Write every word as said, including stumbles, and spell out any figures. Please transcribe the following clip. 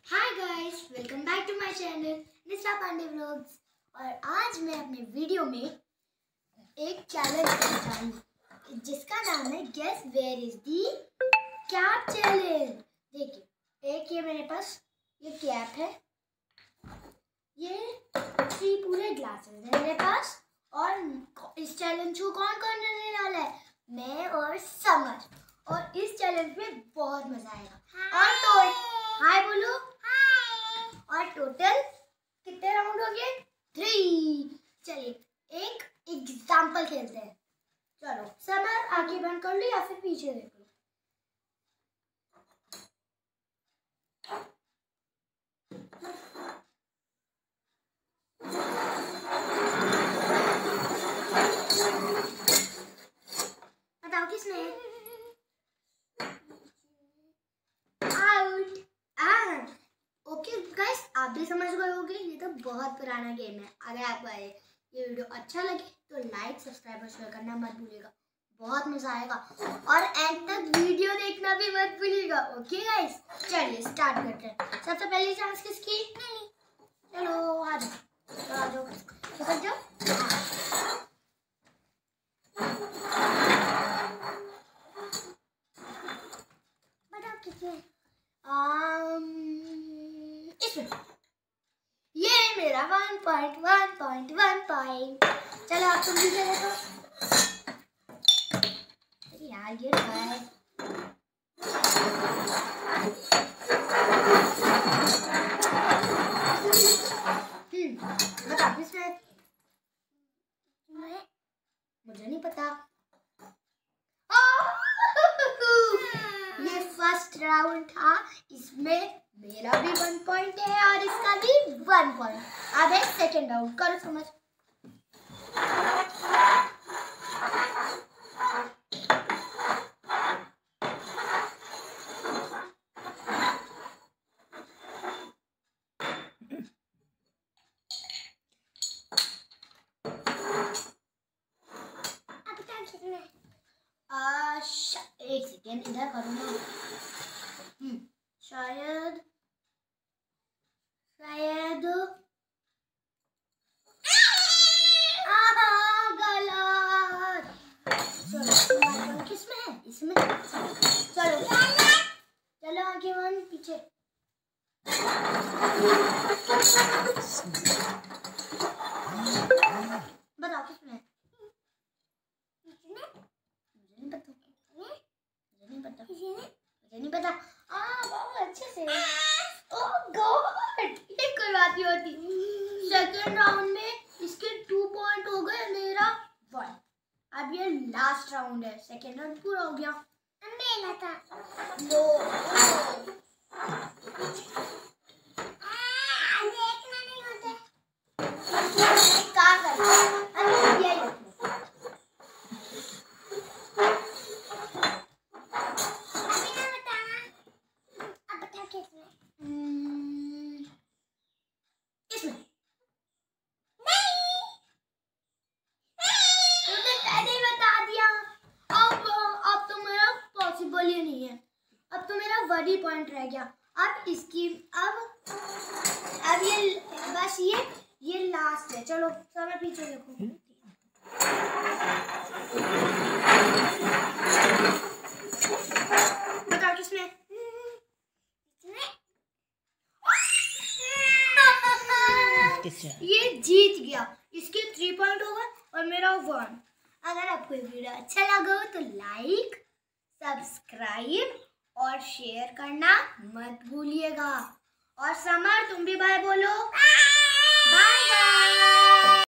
Hi guys, welcome back to my channel Nisha Pandey vlogs. और आज मैं अपने वीडियो में एक चैलेंज करना चाहूँगी जिसका नाम है guess where is the cap challenge. देखिए, एक ये मेरे पास ये कैप है, ये थ्री पूरे ग्लासेस है मेरे पास। और इस चैलेंज को कौन कौन करने वाला है? मैं और समर। और इस चैलेंज में बहुत मजा आएगा। और तो हाय बोलो। और टोटल कितने राउंड हो गए? थ्री। चलिए एक एग्जाम्पल खेलते हैं। चलो समर, आंखें बंद कर लो या फिर पीछे देख लो। बताओ किसने? आउट। ओके गाइस, आप भी समझ गए होंगे ये तो बहुत पुराना गेम है। अगर आपको ये वीडियो अच्छा लगे तो लाइक, सब्सक्राइब और शेयर करना मत भूलिएगा, बहुत मजा आएगा। और एंड तक वीडियो देखना भी मत भूलिएगा। ओके गाइस, चलिए स्टार्ट करते हैं। सबसे पहली चांस किसकी? चलो आ जाओ, आ जाओ, निकल जाओ। बताओ किसने? इसमें ये मेरा one point one point one point. चलो आप तुम भी देखो। अरे यार ये है। हम्म बताओ किसने? मैं मुझे नहीं पता। ये फर्स्ट राउंड था, इसमें मेरा भी वन पॉइंट है और इसका भी वन पॉइंट। अब है सेकेंड राउंड, करो समझ। आ, एक सेकेंड इधर करूँगा। हम्म शायद शायद गलत। चलो किसमें है? इसमें। चलो चलो आगे वन पीछे। बताओ किसमें है? मुझे नहीं पता, मुझे नहीं पता, मुझे नहीं पता। हाँ बहुत अच्छे से। ओह गॉड, ये कोई बात नहीं होती। सेकेंड राउंड में इसके टू पॉइंट हो गए, मेरा वन। अब ये लास्ट राउंड है, सेकेंड राउंड पूरा हो गया। मेरा था नो। देखना नहीं होता क्या करना। नहीं है, अब तो मेरा वन ही पॉइंट रह गया। अब इसकी अब अब ये बस ये ये लास्ट है। चलो समय पीछे देखो। बताओ किसमें? ये जीत गया, इसके थ्री पॉइंट होगा और मेरा वन। अगर आपको ये वीडियो अच्छा लगा हो तो लाइक, सब्सक्राइब और शेयर करना मत भूलिएगा। और समर तुम भी बाय बोलो। Bye bye.